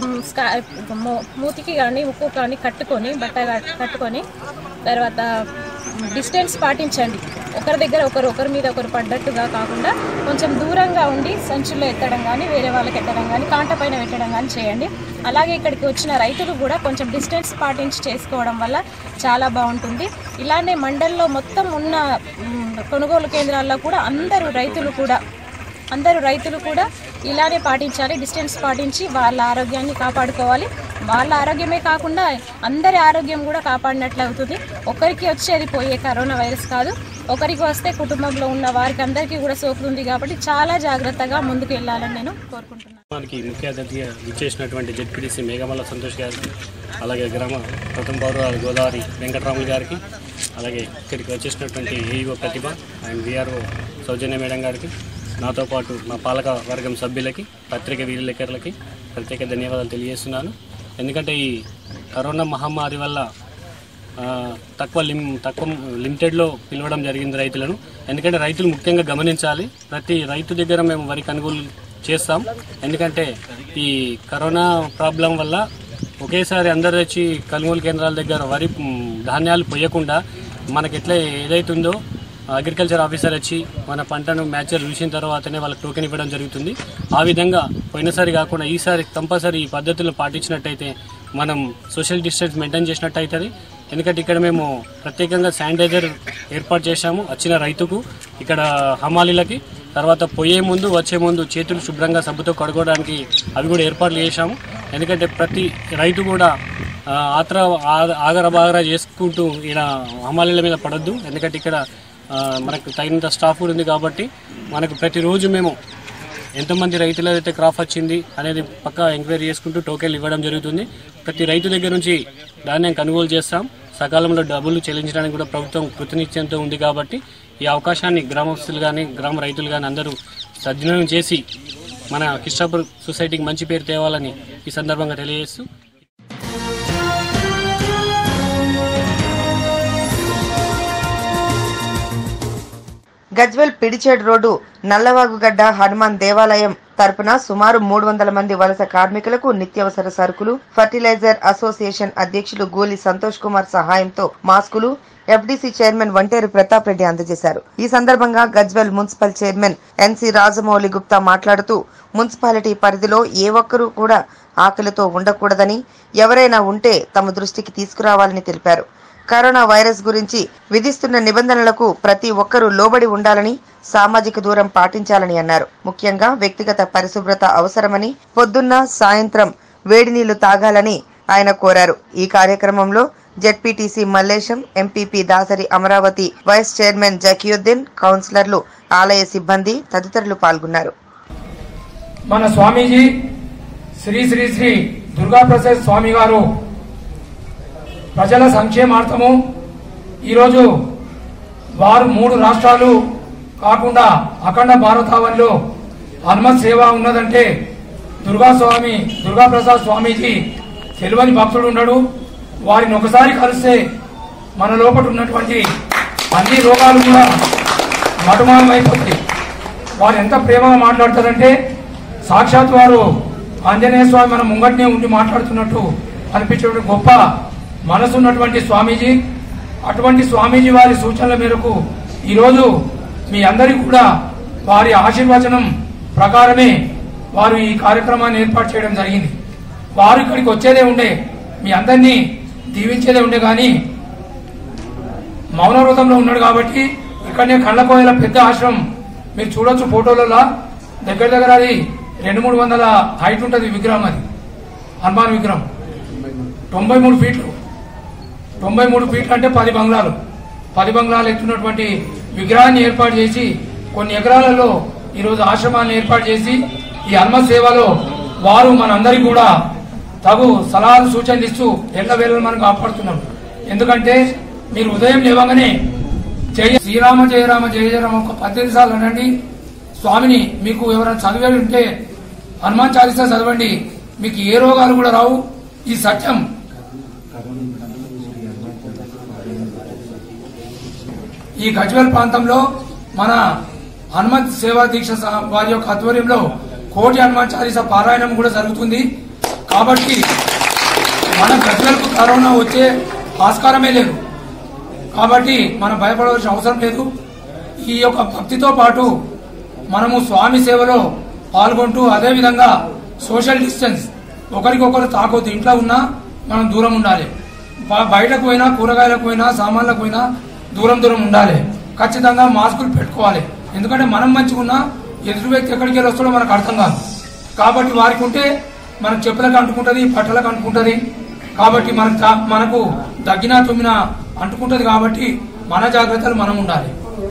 మూతికి కానీ ముక్కు కానీ కట్టుకొని, బట్ట కట్టుకొని, తర్వాత డిస్టెన్స్ పాటించండి. ఒకరి మీద ఒకరు పడ్డట్టుగా కాకుండా కొంచెం దూరంగా ఉండి సంచుల్లో ఎత్తడం కానీ, వేరే వాళ్ళకి ఎత్తడం కానీ, కాంట పైన పెట్టడం కానీ చేయండి. అలాగే ఇక్కడికి వచ్చిన రైతులు కూడా కొంచెం డిస్టెన్స్ పాటించి చేసుకోవడం వల్ల చాలా బాగుంటుంది. ఇలానే మండల్లో మొత్తం ఉన్న కొనుగోలు కేంద్రాల్లో కూడా అందరూ రైతులు కూడా ఇలానే పాటించాలి. డిస్టెన్స్ పాటించి వాళ్ళ ఆరోగ్యాన్ని కాపాడుకోవాలి. వాళ్ళ ఆరోగ్యమే కాకుండా అందరి ఆరోగ్యం కూడా కాపాడినట్లు అవుతుంది. ఒకరికి వచ్చేది పోయే కరోనా వైరస్ కాదు, ఒకరికి వస్తే కుటుంబంలో ఉన్న వారికి అందరికీ కూడా సోకుతుంది. కాబట్టి చాలా జాగ్రత్తగా ముందుకు వెళ్ళాలని నేను కోరుకుంటున్నాను. మనకి ముఖ్య అతిథిగా ఇచ్చేసినటువంటి జెడ్పీటీసీ మేఘమల్ల సంతోష్ గారికి, అలాగే గ్రామ ప్రథమ పౌరులు గోదావరి వెంకటరాములు గారికి, అలాగే ఇక్కడికి వచ్చేసినటువంటి AEO Pratibha and VRO Soujanya madam గారికి, నాతో పాటు మా పాలక వర్గం సభ్యులకి, పత్రిక విలేకరులకి ప్రత్యేక ధన్యవాదాలు తెలియజేస్తున్నాను. ఎందుకంటే ఈ కరోనా మహమ్మారి వల్ల తక్కువ లిమిటెడ్లో పిలవడం జరిగింది రైతులను. ఎందుకంటే రైతులు ముఖ్యంగా గమనించాలి, ప్రతి రైతు దగ్గర మేము వరి కొనుగోలు చేస్తాం. ఎందుకంటే ఈ కరోనా ప్రాబ్లం వల్ల ఒకేసారి అందరు వచ్చి కొనుగోలు కేంద్రాల దగ్గర వరి ధాన్యాలు పోయకుండా మనకి ఎట్లా ఏదైతుందో అగ్రికల్చర్ ఆఫీసర్ వచ్చి మన పంటను మ్యాచర్ చూసిన తర్వాతనే వాళ్ళకి టోకెన్ ఇవ్వడం జరుగుతుంది. ఆ విధంగా పోయినసారి కాకుండా ఈసారి కంపల్సరీ ఈ పద్ధతులు పాటించినట్టయితే మనం సోషల్ డిస్టెన్స్ మెయింటైన్ చేసినట్టు అవుతుంది. ఎందుకంటే ఇక్కడ మేము ప్రత్యేకంగా శానిటైజర్ ఏర్పాటు చేశాము వచ్చిన రైతుకు, ఇక్కడ హమాలీలకి. తర్వాత పోయే ముందు వచ్చే ముందు చేతులు శుభ్రంగా సబ్బుతో కడుక్కోవడానికి అవి కూడా ఏర్పాట్లు చేశాము. ఎందుకంటే ప్రతి రైతు కూడా ఆగరబాగరా చేసుకుంటూ ఇక్కడ హమాలీల మీద పడొద్దు. ఎందుకంటే ఇక్కడ మనకు తగినంత స్టాఫ్ కూడా ఉంది కాబట్టి మనకు ప్రతిరోజు మేము ఎంతమంది రైతులు అయితే క్రాప్ వచ్చింది అనేది పక్కా ఎంక్వైరీ చేసుకుంటూ టోకెన్లు ఇవ్వడం జరుగుతుంది. ప్రతి రైతు దగ్గర నుంచి ధాన్యం కొనుగోలు చేస్తాం. సకాలంలో డబ్బులు చెల్లించడానికి కూడా ప్రభుత్వం కృతనిశ్చయంతో ఉంది కాబట్టి ఈ అవకాశాన్ని గ్రామస్తులు కానీ గ్రామ రైతులు కానీ అందరూ సద్వినియోగం చేసి మన కిస్టాపూర్ సొసైటీకి మంచి పేరు తేవాలని ఈ సందర్భంగా తెలియజేస్తూ గజ్వేల్ పిడిచేడ్ రోడ్డు నల్లవాగుగడ్డ హనుమాన్ దేవాలయం తరపున సుమారు 300 మంది వలస కార్మికులకు నిత్యావసర సరుకులు, ఫర్టిలైజర్ అసోసియేషన్ అధ్యక్షులు గోలి సంతోష్ కుమార్ సహాయంతో మాస్కులు ఎఫ్డీసీ చైర్మన్ వంటేరు ప్రతాప్ రెడ్డి అందజేశారు. ఈ సందర్భంగా Gajwel municipal chairman NC Rajamouli Gupta మాట్లాడుతూ మున్సిపాలిటీ పరిధిలో ఏ ఒక్కరూ కూడా ఆకలితో ఉండకూడదని, ఎవరైనా ఉంటే తమ దృష్టికి తీసుకురావాలని తెలిపారు. కరోనా వైరస్ గురించి విధిస్తున్న నిబంధనలకు ప్రతి ఒక్కరూ లోబడి ఉండాలని, సామాజిక దూరం పాటించాలని అన్నారు. ముఖ్యంగా వ్యక్తిగత పరిశుభ్రత అవసరమని, పొద్దున్న సాయంత్రం వేడి నీళ్లు తాగాలని ఆయన కోరారు. ఈ కార్యక్రమంలో ZPTC Mallesham, MPP Dasari Amaravathi, vice chairman Zakiuddin, కౌన్సిలర్లు, ఆలయ సిబ్బంది తదితరులు పాల్గొన్నారు. మన స్వామీజీ శ్రీ శ్రీ శ్రీ దుర్గాప్రసాద్ స్వామి గారు ప్రజల సంక్షేమార్థము ఈరోజు వారు 3 రాష్ట్రాలు కాకుండా అఖండ భారతావనిలో హనుమత్ సేవ ఉన్నదంటే దుర్గాప్రసాద్ స్వామీజీ తెలివని భక్తుడు ఉన్నాడు. వారిని ఒకసారి కలిస్తే మన లోపల ఉన్నటువంటి అన్ని రోగాలు కూడా మటుమానం అయిపోతాయి. వారు ఎంత ప్రేమగా మాట్లాడతారంటే సాక్షాత్ వారు ఆంజనేయ స్వామి మన ముంగట్నే ఉండి మాట్లాడుతున్నట్టు అనిపించే గొప్ప మనసు ఉన్నటువంటి స్వామీజీ. అటువంటి స్వామీజీ వారి సూచనల మేరకు ఈరోజు మీ అందరికీ కూడా వారి ఆశీర్వచనం ప్రకారమే వారు ఈ కార్యక్రమాన్ని ఏర్పాటు చేయడం జరిగింది. వారు ఇక్కడికి వచ్చేదే ఉండే, మీ అందరినీ దీవించేదే ఉండే, కానీ మౌన వ్రతంలో ఉన్నాడు కాబట్టి ఇక్కడనే కళ్ళకోయల పెద్ద ఆశ్రమం మీరు చూడొచ్చు ఫోటోలలో. దగ్గర దగ్గర అది 200-300 హైట్ ఉంటుంది విగ్రహం. అది హనుమాన్ విగ్రహం 93 ఫీట్లు. 93 ఫీట్లు అంటే 10 బంగ్లాలు. 10 బంగ్లాలు ఎత్తున్నటువంటి విగ్రహాన్ని ఏర్పాటు చేసి కొన్ని ఎకరాలలో ఈరోజు ఆశ్రమాన్ని ఏర్పాటు చేసి ఈ హనుమత్ సేవలో వారు మనందరికీ కూడా తగు సలహాలు సూచనలు ఇస్తూ ఎల్లవేళ మనం కాపాడుతున్నాం. ఎందుకంటే మీరు ఉదయం లేవగానే జయ శ్రీరామ జయ రామ జయ జయ రామ ఒక 18 సార్లు అనండి. స్వామిని మీకు ఎవరైనా చదివేది ఉంటే హనుమాన్ చాలీసా చదవండి, మీకు ఏ రోగాలు కూడా రావు. ఈ సత్యం ఈ గజ్వేల్ ప్రాంతంలో మన హనుమంత్ సేవా దీక్ష వారి యొక్క ఆధ్వర్యంలో 1,00,000 హనుమాన్ చాలీసా పారాయణం కూడా జరుగుతుంది. కాబట్టి మన గజ్వేల్కు కరోనా వచ్చే ఆస్కారమే లేదు. కాబట్టి మనం భయపడవలసిన అవసరం లేదు. ఈ యొక్క భక్తితో పాటు మనము స్వామి సేవలో పాల్గొంటూ అదేవిధంగా సోషల్ డిస్టెన్స్, ఒకరికొకరు తాకొద్దు. ఇంట్లో ఉన్నా మనం దూరం ఉండాలి. బయటకు పోయినా, కూరగాయలకు పోయినా, సామాన్లకు పోయినా దూరం ఉండాలి. ఖచ్చితంగా మాస్కులు పెట్టుకోవాలి. ఎందుకంటే మనం మంచిగున్నా ఎదురు వ్యక్తి ఎక్కడికి వెళ్ళి వస్తాడో మనకు అర్థం కాదు. కాబట్టి వారికి ఉంటే మనకు చెప్పులకు అంటుకుంటది, బట్టలకు అంటుకుంటది. కాబట్టి మనకు దగ్గినా తుమ్మినా అంటుకుంటది. కాబట్టి మన జాగ్రత్తలు మనం ఉండాలి.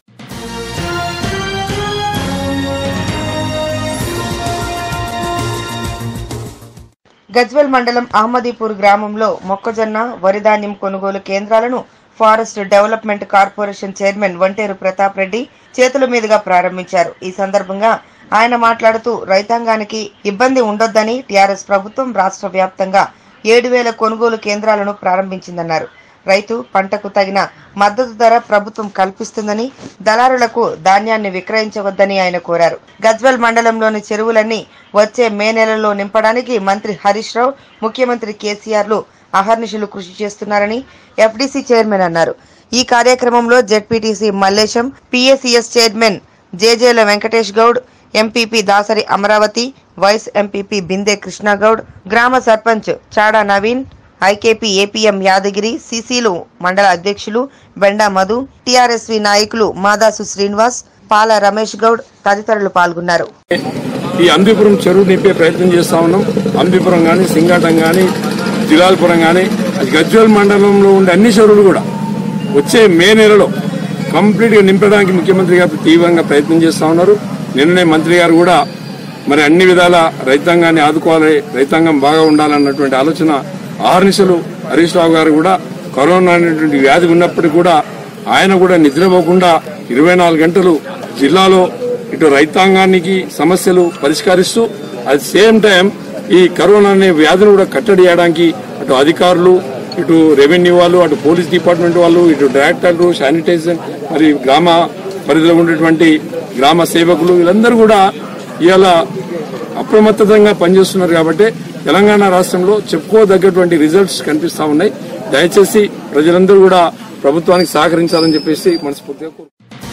గజ్వేల్ మండలం అహ్మదీపూర్ గ్రామంలో మొక్కజొన్న, వరి ధాన్యం కొనుగోలు కేంద్రాలను forest development corporation chairman Vanteru Pratap Reddy చేతుల మీదుగా ప్రారంభించారు. ఈ సందర్భంగా ఆయన మాట్లాడుతూ రైతాంగానికి ఇబ్బంది ఉండొద్దని టీఆర్ఎస్ ప్రభుత్వం రాష్ట్ర వ్యాప్తంగా 7,000 కొనుగోలు కేంద్రాలను ప్రారంభించిందన్నారు. రైతు పంటకు తగిన మద్దతు ధర ప్రభుత్వం కల్పిస్తుందని, దళారులకు ధాన్యాన్ని విక్రయించవద్దని ఆయన కోరారు. గజ్వేల్ మండలంలోని చెరువులన్నీ వచ్చే మే నెలలో నింపడానికి మంత్రి హరీష్ రావు, ముఖ్యమంత్రి కేసీఆర్లు అహర్నిశలు కృషి చేస్తున్నారని ఎఫ్డీసీ చైర్మన్ అన్నారు. ఈ కార్యక్రమంలో ZPTC Mallesham, PACS chairman Jejela Venkatesh Goud, MPP Dasari Amaravathi, vice MPP Binde Krishnagoud, గ్రామ సర్పంచ్ చాడా నవీన్, ఐకేపీ ఏపీఎం యాదగిరి, సిసిలు మండల అధ్యక్షులు బెండా మధు, టీఆర్ఎస్వి నాయకులు మాదాసు శ్రీనివాస్, పాల రమేష్ గౌడ్ తదితరులు పాల్గొన్నారు. ఈ అంబిపురం చెరువు నింపే ప్రయత్నం చేస్తా ఉన్నాం. అంబిపురం గానీ, సింగాటం గానీ, జిలాల్పురం గానీ, గజ్వేల్ మండలంలో ఉండే అన్ని చెరువులు కూడా వచ్చే మే నెలలో కంప్లీట్ గా నింపడానికి ముఖ్యమంత్రి గారు తీవ్రంగా ప్రయత్నం చేస్తా ఉన్నారు. నిన్ననే మంత్రి గారు కూడా మరి అన్ని విధాల రైతాంగాన్ని ఆదుకోవాలి, రైతాంగం బాగా ఉండాలన్నటువంటి ఆలోచన ఆహర్నిశలు హరీష్ రావు గారు కూడా కరోనా అనేటువంటి వ్యాధి ఉన్నప్పటికీ కూడా ఆయన కూడా నిద్రపోకుండా 24 గంటలు జిల్లాలో ఇటు రైతాంగానికి సమస్యలు పరిష్కరిస్తూ అట్ సేమ్ టైం ఈ కరోనా అనే వ్యాధిని కూడా కట్టడి చేయడానికి అటు అధికారులు, ఇటు రెవెన్యూ వాళ్ళు, అటు పోలీస్ డిపార్ట్మెంట్ వాళ్ళు, ఇటు డైరెక్టర్లు, శానిటైజర్, మరి గ్రామ పరిధిలో ఉండేటువంటి గ్రామ సేవకులు వీళ్ళందరూ కూడా ఇవాళ అప్రమత్తంగా పనిచేస్తున్నారు. కాబట్టి తెలంగాణ రాష్ట్రంలో చెప్పుకోదగ్గటువంటి రిజల్ట్స్ కనిపిస్తా ఉన్నాయి. దయచేసి ప్రజలందరూ కూడా ప్రభుత్వానికి సహకరించాలని చెప్పేసి మనస్ఫూర్తిగా కోరుకుంటున్నాను.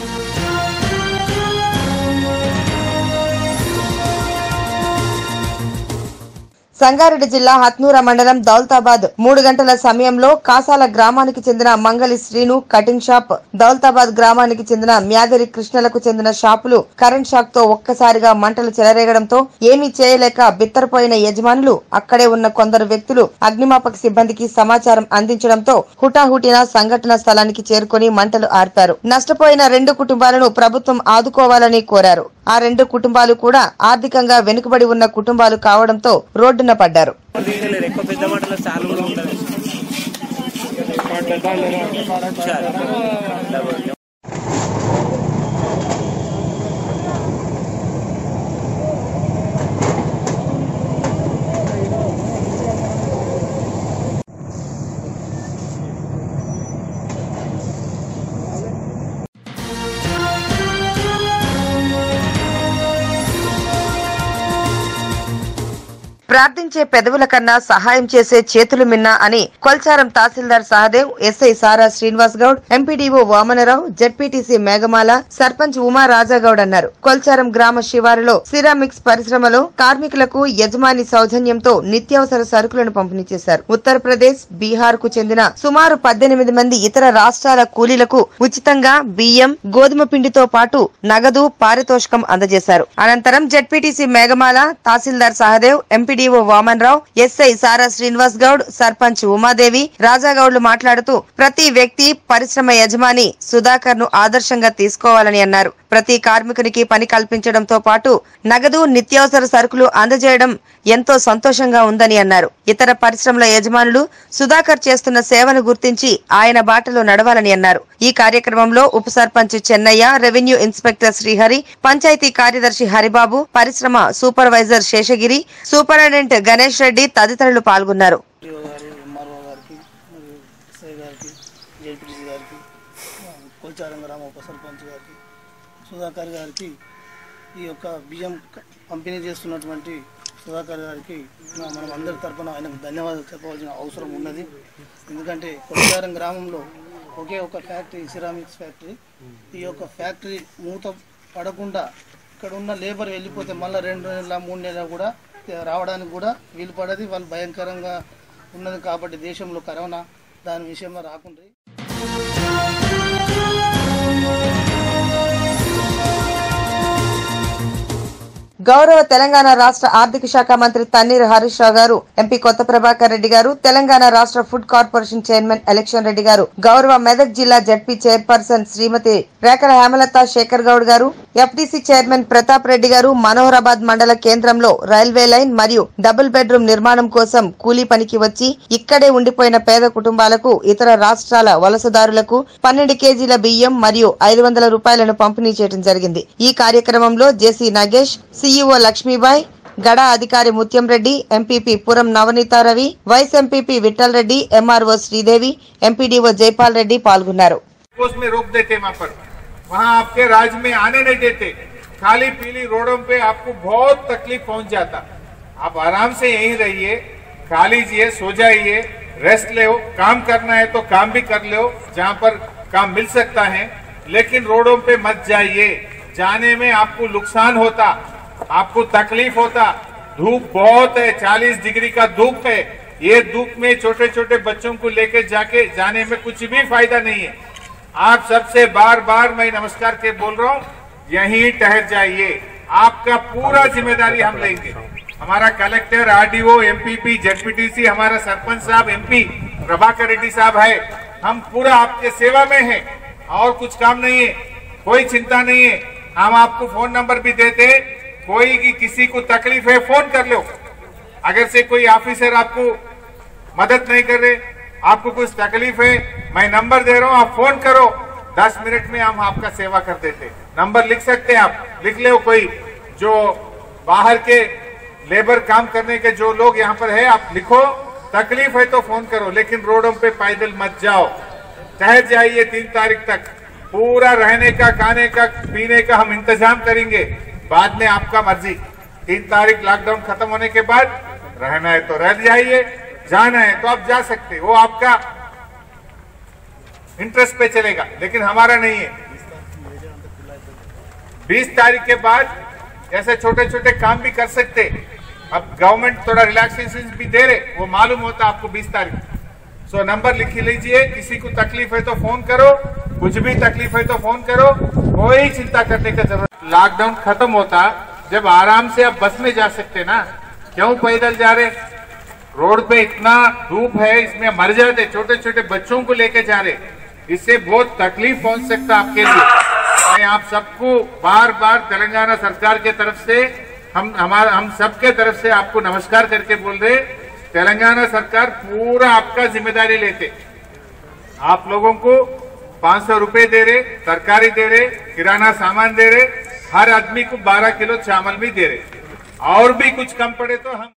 సంగారెడ్డి జిల్లా హత్నూర మండలం దౌలతాబాద్ 3 గంటల సమయంలో కాసాల గ్రామానికి చెందిన మంగళి శ్రీను కటింగ్ షాప్, దౌలతాబాద్ గ్రామానికి చెందిన మ్యాదరి కృష్ణలకు చెందిన షాపులు కరెంట్ షాక్ తో ఒక్కసారిగా మంటలు చెలరేగడంతో ఏమీ చేయలేక బిత్తరపోయిన యజమానులు అక్కడే ఉన్న కొందరు వ్యక్తులు అగ్నిమాపక సిబ్బందికి సమాచారం అందించడంతో హుటాహుటిన సంఘటన స్థలానికి చేరుకుని మంటలు ఆర్పారు. నష్టపోయిన 2 కుటుంబాలను ప్రభుత్వం ఆదుకోవాలని కోరారు. ఆ 2 కుటుంబాలు కూడా ఆర్థికంగా వెనుకబడి ఉన్న కుటుంబాలు కావడంతో రోడ్డున పడ్డారు. ప్రార్థించే పెదవుల కన్నా సహాయం చేసే చేతులు మిన్నా అని Kolcharam tahsildar Sahadev, SI Sara Srinivas Goud, MPDO Vamanarao, ZPTC Meghamala, sarpanch Uma Rajagoud అన్నారు. కొల్చారం గ్రామ శివారులో సిరామిక్స్ పరిశ్రమలో కార్మికులకు యజమాని సౌజన్యంతో నిత్యావసర సరుకులను పంపిణీ చేశారు. ఉత్తరప్రదేశ్, బీహార్ కు చెందిన సుమారు 18 మంది ఇతర రాష్ట్రాల కూలీలకు ఉచితంగా బియ్యం, గోధుమ పిండితో పాటు నగదు, పారితోషికం అందజేశారు. అనంతరం ZPTC Meghamala, tahsildar Sahadev, MPDO Vamanrao, SI Sara Srinivas Goud, sarpanch Umadevi, రాజాగౌడ్లు మాట్లాడుతూ ప్రతి వ్యక్తి పరిశ్రమ యజమాని సుధాకర్ ను ఆదర్శంగా తీసుకోవాలని అన్నారు. ప్రతి కార్మికునికి పని కల్పించడంతో పాటు నగదు, నిత్యావసర సరుకులు అందజేయడం ఎంతో సంతోషంగా ఉందని అన్నారు. ఇతర పరిశ్రమల యజమానులు సుధాకర్ చేస్తున్న సేవను గుర్తించి ఆయన బాటలో నడవాలని అన్నారు. ఈ కార్యక్రమంలో ఉప సర్పంచ్ చెన్నయ్య, రెవెన్యూ ఇన్స్పెక్టర్ శ్రీహరి, పంచాయతీ కార్యదర్శి హరిబాబు, పరిశ్రమ సూపర్వైజర్ శేషగిరి, సూపరింటెండెంట్ గణేష్ రెడ్డి తదితరులు పాల్గొన్నారు. సుధాకర్ గారికి ఈ యొక్క బియ్యం పంపిణీ చేస్తున్నటువంటి సుధాకర్ గారికి మనం అందరి తరఫున ఆయనకు ధన్యవాదాలు చెప్పవలసిన అవసరం ఉన్నది. ఎందుకంటే కొల్చారం గ్రామంలో ఒకే ఒక ఫ్యాక్టరీ, సిరామిక్స్ ఫ్యాక్టరీ. ఈ యొక్క ఫ్యాక్టరీ మూత పడకుండా ఇక్కడ ఉన్న లేబర్ వెళ్ళిపోతే మళ్ళీ 2 నెలల 3 నెలలు కూడా రావడానికి కూడా వీలు పడది. వాళ్ళు భయంకరంగా ఉన్నది కాబట్టి దేశంలో కరోనా దాని విషయంలో రాకుండా గౌరవ తెలంగాణ రాష్ట్ర ఆర్థిక శాఖ మంత్రి తన్నీరు హరీష్ రావు గారు, ఎంపీ కొత్త ప్రభాకర్ రెడ్డి గారు, తెలంగాణ రాష్ట్ర food corporation chairman election Reddy గారు, గౌరవ మెదక్ జిల్లా జడ్పీ చైర్పర్సన్ శ్రీమతి రేఖల హేమలత శేఖర్ గౌడ్ గారు, ఎఫ్టీసీ చైర్మన్ ప్రతాప్ రెడ్డి గారు మనోహరాబాద్ మండల కేంద్రంలో రైల్వే లైన్ మరియు డబుల్ బెడ్రూమ్ నిర్మాణం కోసం కూలీ పనికి వచ్చి ఇక్కడే ఉండిపోయిన పేద కుటుంబాలకు, ఇతర రాష్ట్రాల వలసదారులకు 12 కేజీల బియ్యం మరియు 500 రూపాయలను పంపిణీ చేయడం జరిగింది. ఈ కార్యక్రమంలో జేసీ నాగేష్, సీఈఓ లక్ష్మీబాయ్, గడా అధికారి Mutyam Reddy, MPP Puram Navaneetha Ravi, vice MPP Vittal Reddy, MRO Sridevi, MPDO Jaipal Reddy పాల్గొన్నారు. वहाँ आपके राज्य में आने नहीं देते, खाली पीली रोडों पे आपको बहुत तकलीफ पहुंच जाता। आप आराम से यहीं रहिए, खा लीजिए, सो जाइए, रेस्ट ले, काम करना है तो काम भी कर लो जहाँ पर काम मिल सकता है, लेकिन रोडों पे मत जाइए। जाने में आपको नुकसान होता, आपको तकलीफ होता। धूप बहुत है, 40 डिग्री का धूप है। ये धूप में छोटे छोटे बच्चों को लेके जाके जाने में कुछ भी फायदा नहीं है। आप सबसे बार बार मैं नमस्कार के बोल रहा हूँ, यहीं ठहर जाइए, आपका पूरा जिम्मेदारी हम लेंगे। हमारा कलेक्टर, आरडीओ, एमपीपी, जेडपीटीसी, हमारा सरपंच साहब, एमपी प्रभाकर रेड्डी साहब है, हम पूरा आपके सेवा में हैं और कुछ काम नहीं है, कोई चिंता नहीं है। हम आपको फोन नंबर भी देते, कोई की किसी को तकलीफ है फोन कर लो। अगर से कोई ऑफिसर आपको मदद नहीं कर रहे, आपको कुछ तकलीफ है, मैं नंबर दे रहा हूँ, आप फोन करो, 10 मिनट में हम आपका सेवा कर देते। नंबर लिख सकते हैं आप, लिख ले। कोई जो बाहर के लेबर काम करने के जो लोग यहाँ पर है, आप लिखो, तकलीफ है तो फोन करो, लेकिन रोडों पे पैदल मत जाओ, ठहर जाइए 3 तारीख तक। पूरा रहने का, खाने का, पीने का हम इंतजाम करेंगे, बाद में आपका मर्जी। 3 तारीख लॉकडाउन खत्म होने के बाद रहना है तो रह जाइए, जाना है तो आप जा सकते, वो आपका इंटरेस्ट पे चलेगा, लेकिन हमारा नहीं है। 20 तारीख के बाद ऐसे छोटे छोटे काम भी कर सकते। अब गवर्नमेंट थोड़ा रिलैक्सेशन भी दे रहे, वो मालूम होता आपको 20 तारीख। सो नंबर लिख लीजिए, किसी को तकलीफ है तो फोन करो, कुछ भी तकलीफ है तो फोन करो, कोई चिंता करने का जरूरत। लॉकडाउन खत्म होता जब आराम से आप बस में जा सकते ना, क्यों पैदल जा रहे? रोड पे इतना धूप है, इसमें मर जाते, छोटे छोटे बच्चों को लेके जा रहे, इससे बहुत तकलीफ पहुंच सकता आपके लिए। मैं आप सबको बार बार तेलंगाना सरकार के तरफ से हम सबके तरफ से आपको नमस्कार करके बोल रहे, तेलंगाना सरकार पूरा आपका जिम्मेदारी लेते। आप लोगों को 500 रुपए दे रहे, तरकारी दे रहे, किराना सामान दे रहे, हर आदमी को 12 किलो चावल भी दे रहे, और भी कुछ कम पड़े तो हम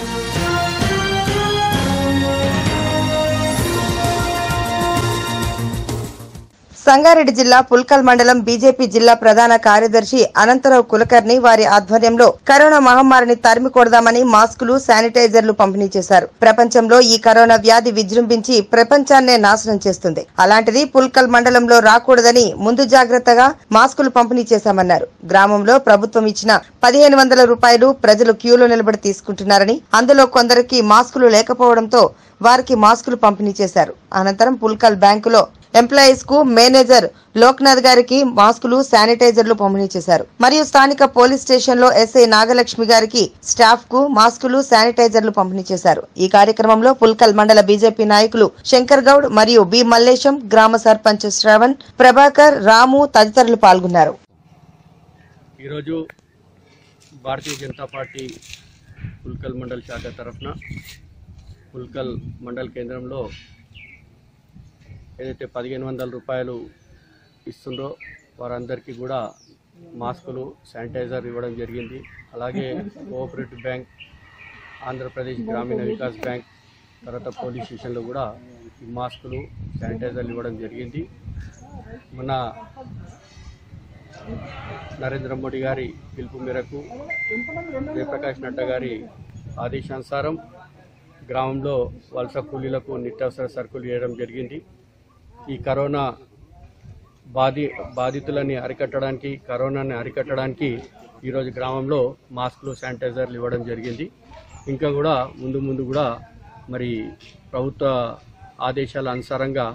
సంగారెడ్డి జిల్లా పుల్కల్ మండలం బీజేపీ జిల్లా ప్రధాన కార్యదర్శి అనంతరావు కులకర్ణి వారి ఆధ్వర్యంలో కరోనా మహమ్మారిని తరిమి కొడదామని మాస్కులు, శానిటైజర్లు పంపిణీ చేశారు. ప్రపంచంలో ఈ కరోనా వ్యాధి విజృంభించి ప్రపంచాన్నే నాశనం చేస్తుంది. అలాంటిది పుల్కల్ మండలంలో రాకూడదని ముందు జాగ్రత్తగా మాస్కులు పంపిణీ చేశామన్నారు. గ్రామంలో ప్రభుత్వం ఇచ్చిన 1500 రూపాయలు ప్రజలు క్యూలో నిలబడి తీసుకుంటున్నారని, అందులో కొందరికి మాస్కులు లేకపోవడంతో వారికి మాస్కులు పంపిణీ చేశారు. అనంతరం పుల్కల్ బ్యాంకులో ఎంప్లాయీస్ కు మేనేజర్ లోక్నాథ్ గారికి మాస్కులు, శానిటైజర్లు పంపిణీ చేశారు. మరియు స్థానిక పోలీస్ స్టేషన్ లో ఎస్ఐ నాగలక్ష్మి గారికి స్టాఫ్ కు మాస్కులు, శానిటైజర్లు పంపిణీ చేశారు. ఈ కార్యక్రమంలో పుల్కల్ మండల బీజేపీ నాయకులు శంకర్ గౌడ్ మరియు బి మల్లేశం, గ్రామ సర్పంచ్ శ్రవణ్, ప్రభాకర్, రాము తదితరులు పాల్గొన్నారు. ఈరోజు భారతీయ జనతా పార్టీ పుల్కల్ మండల శాఖ తరఫున పుల్కల్ మండల కేంద్రంలో ఏదైతే 1500 రూపాయలు ఇస్తుందో వారందరికీ కూడా మాస్కులు, శానిటైజర్ ఇవ్వడం జరిగింది. అలాగే కోఆపరేటివ్ బ్యాంక్, ఆంధ్రప్రదేశ్ గ్రామీణ వికాస్ బ్యాంక్, తర్వాత పోలీస్ స్టేషన్లో కూడా ఈ మాస్కులు, శానిటైజర్లు ఇవ్వడం జరిగింది. మన నరేంద్ర మోడీ గారి పిలుపు మేరకు, జయప్రకాష్ నడ్డా గారి ఆదేశానుసారం గ్రామంలో వలస కూలీలకు నిత్యావసర సరుకులు ఇవ్వడం జరిగింది. ఈ కరోనా బాధితులని అరికట్టడానికి, కరోనాని అరికట్టడానికి ఈరోజు గ్రామంలో మాస్కులు, శానిటైజర్లు ఇవ్వడం జరిగింది. ఇంకా కూడా ముందు కూడా మరి ప్రభుత్వ ఆదేశాల అనుసారంగా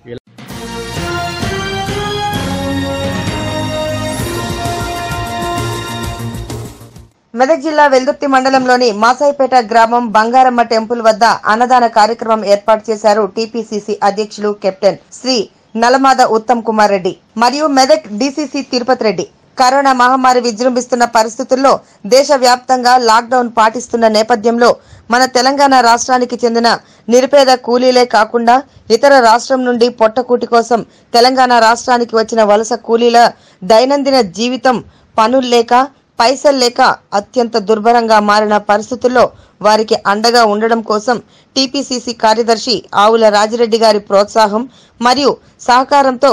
మెదక్ జిల్లా వెల్దుర్తి మండలంలోని మాసాయిపేట గ్రామం బంగారమ్మ టెంపుల్ వద్ద అన్నదాన కార్యక్రమం ఏర్పాటు చేశారు టీపీసీసీ అధ్యక్షులు కెప్టెన్ శ్రీ నలమాద ఉత్తమ్ కుమార్ రెడ్డి మరియు మెదక్ డీసీసీ తిరుపతి రెడ్డి. కరోనా మహమ్మారి విజృంభిస్తున్న పరిస్థితుల్లో దేశవ్యాప్తంగా లాక్డౌన్ పాటిస్తున్న నేపథ్యంలో మన తెలంగాణ రాష్ట్రానికి చెందిన నిరుపేద కూలీలే కాకుండా ఇతర రాష్ట్రం నుండి పొట్టకూటి కోసం తెలంగాణ రాష్ట్రానికి వచ్చిన వలస కూలీల దైనందిన జీవితం పనుల్లేక, పైసలు లేక అత్యంత దుర్భరంగా మారిన పరిస్థితుల్లో వారికి అండగా ఉండడం కోసం టీపీసీసీ కార్యదర్శి ఆవుల రాజిరెడ్డి గారి ప్రోత్సాహం మరియు సహకారంతో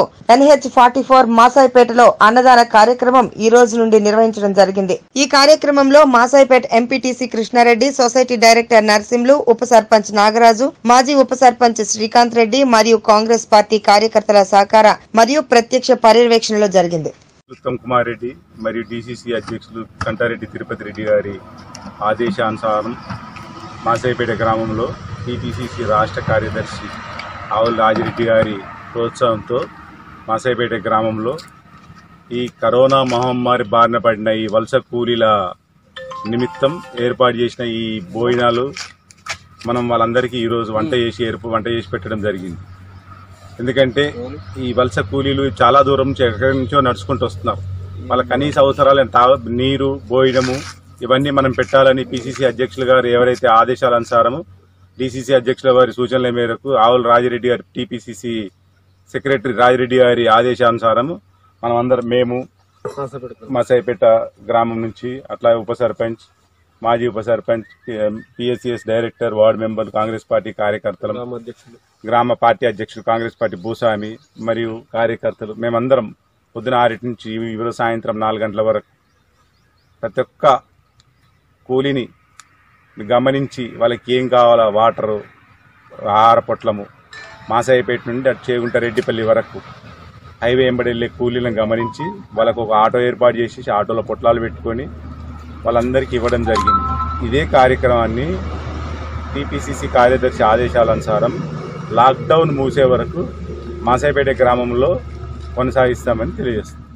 NH44 మాసాయిపేటలో అన్నదాన కార్యక్రమం ఈ రోజు నుండి నిర్వహించడం జరిగింది. ఈ కార్యక్రమంలో Masaipet MPTC Krishnareddy, society director Narsimlu, ఉప సర్పంచ్ నాగరాజు, మాజీ ఉప సర్పంచ్ శ్రీకాంత్ రెడ్డి మరియు కాంగ్రెస్ పార్టీ కార్యకర్తల సహకార మరియు ప్రత్యక్ష పర్యవేక్షణలో జరిగింది. ఉత్తమ్ కుమార్ రెడ్డి మరియు డీసీసీ అధ్యక్షులు కంటారెడ్డి తిరుపతి రెడ్డి గారి ఆదేశానుసారం మాసాయిపేట గ్రామంలో టీపీసీసీ రాష్ట్ర కార్యదర్శి ఆవుల రాజిరెడ్డి గారి ప్రోత్సాహంతో మాసాయిపేట గ్రామంలో ఈ కరోనా మహమ్మారి బారిన పడిన ఈ వలస కూలీల నిమిత్తం ఏర్పాటు చేసిన ఈ భోజనాలు మనం వాళ్ళందరికీ ఈరోజు వంట చేసి పెట్టడం జరిగింది. ఎందుకంటే ఈ వలస కూలీలు చాలా దూరం నుంచి ఎక్కడి నుంచో నడుచుకుంటూ వస్తున్నారు. వాళ్ళ కనీస అవసరాలు నీరు, భోజనము ఇవన్నీ మనం పెట్టాలని పీసీసీ అధ్యక్షులు గారు ఎవరైతే ఆదేశాల అనుసారము డీసీసీ అధ్యక్షుల వారి సూచనల మేరకు ఆవుల రాజిరెడ్డి గారి టీపీసీసీ సెక్రటరీ రాజిరెడ్డి గారి ఆదేశానుసారము మనం అందరం మేము మాసాయిపేట గ్రామం నుంచి అట్లా ఉప సర్పంచ్, మాజీ ఉప సర్పంచ్, పిఎస్సిఎస్ డైరెక్టర్, వార్డు మెంబర్లు, కాంగ్రెస్ పార్టీ కార్యకర్తలు, గ్రామ పార్టీ అధ్యక్షులు కాంగ్రెస్ పార్టీ భూస్వామి మరియు కార్యకర్తలు మేమందరం పొద్దున 6 నుంచి ఈరోజు సాయంత్రం 4 గంటల వరకు ప్రతి ఒక్క కూలీని గమనించి వాళ్ళకి ఏం కావాలా వాటరు, ఆహార పొట్లము మాసాయిపేట నుండి అటు చేగుంట రెడ్డిపల్లి వరకు హైవే వెంబడి వెళ్ళే కూలీలను గమనించి వాళ్ళకు ఒక ఆటో ఏర్పాటు చేసి ఆటోలో పొట్లాలు పెట్టుకొని వాళ్ళందరికీ ఇవ్వడం జరిగింది. ఇదే కార్యక్రమాన్ని టీపీసీసీ కార్యదర్శి ఆదేశాలనుసారం లాక్డౌన్ మూసే వరకు మాసాయిపేట గ్రామంలో కొనసాగిస్తామని తెలియజేస్తుంది.